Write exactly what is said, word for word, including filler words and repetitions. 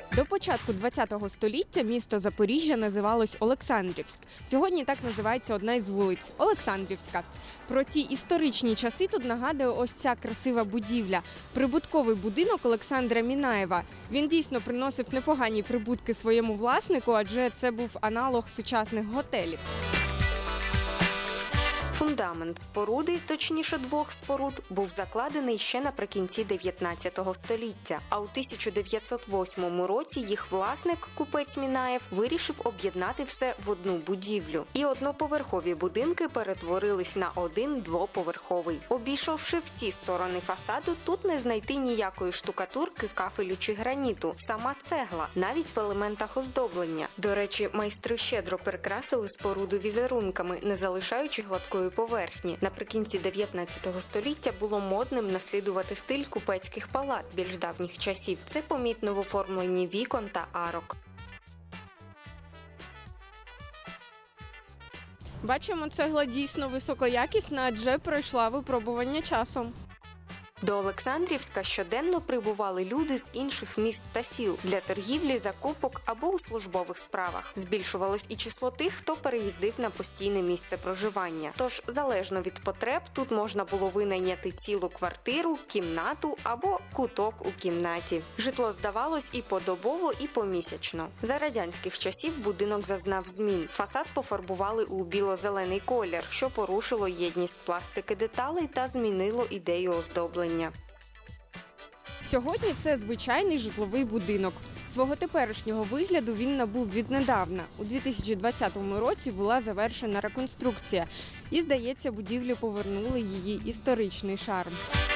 До початку ХХ століття місто Запоріжжя називалось Олександрівськ. Сьогодні так називається одна із вулиць – Олександрівська. Про ті історичні часи тут нагадує ось ця красива будівля – прибутковий будинок Олександра Мінаєва. Він дійсно приносив непогані прибутки своєму власнику, адже це був аналог сучасних готелів. Фундамент споруди, точніше двох споруд, був закладений ще наприкінці дев'ятнадцятого століття, а у тисяча дев'ятсот восьмому році їх власник, купець Мінаєв, вирішив об'єднати все в одну будівлю. І одноповерхові будинки перетворились на один двоповерховий. Обійшовши всі сторони фасаду, тут не знайти ніякої штукатурки, кафелю чи граніту, сама цегла, навіть в елементах оздоблення. До речі, майстри щедро прикрасили споруду візерунками, не залишаючи гладкої поверхні. Наприкінці дев'ятнадцятого століття було модним наслідувати стиль купецьких палат більш давніх часів. Це помітно в оформленні вікон та арок. Бачимо, цегла дійсно високоякісна, адже пройшла випробування часом. До Олександрівська щоденно прибували люди з інших міст та сіл для торгівлі, закупок або у службових справах. Збільшувалось і число тих, хто переїздив на постійне місце проживання. Тож, залежно від потреб, тут можна було винайняти цілу квартиру, кімнату або куток у кімнаті. Житло здавалось і подобово, і помісячно. За радянських часів будинок зазнав змін. Фасад пофарбували у біло-зелений колір, що порушило єдність пластики деталей та змінило ідею оздоблення. Сьогодні це звичайний житловий будинок. Свого теперішнього вигляду він набув віднедавна. У дві тисячі двадцятому році була завершена реконструкція. І, здається, будівлі повернули її історичний шарм.